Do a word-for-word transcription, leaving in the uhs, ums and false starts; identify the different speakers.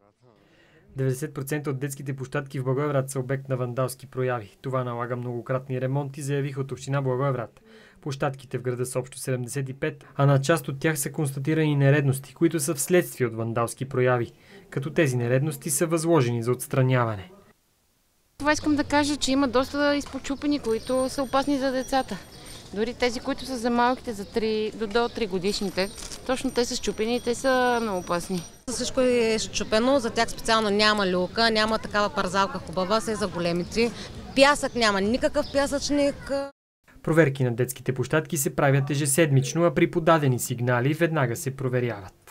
Speaker 1: деветдесет процента от детските площадки в Благоевград са обект на вандалски прояви. Това налага многократни ремонти, заявиха от община Благоевград. Площадките в града са общо седемдесет и пет, а на част от тях са констатирани нередности, които са вследствие от вандалски прояви, като тези нередности са възложени за отстраняване.
Speaker 2: Това искам да кажа, че има доста изпочупени, които са опасни за децата. Дори тези, които са за малките, за три, до, до три годишните, точно те са счупени и те са много опасни.
Speaker 3: Всичко е счупено, за тях специално няма люлка, няма такава парзалка хубава, се за големици. Пясък няма, никакъв пясъчник.
Speaker 1: Проверки на детските площадки се правят ежеседмично, а при подадени сигнали веднага се проверяват.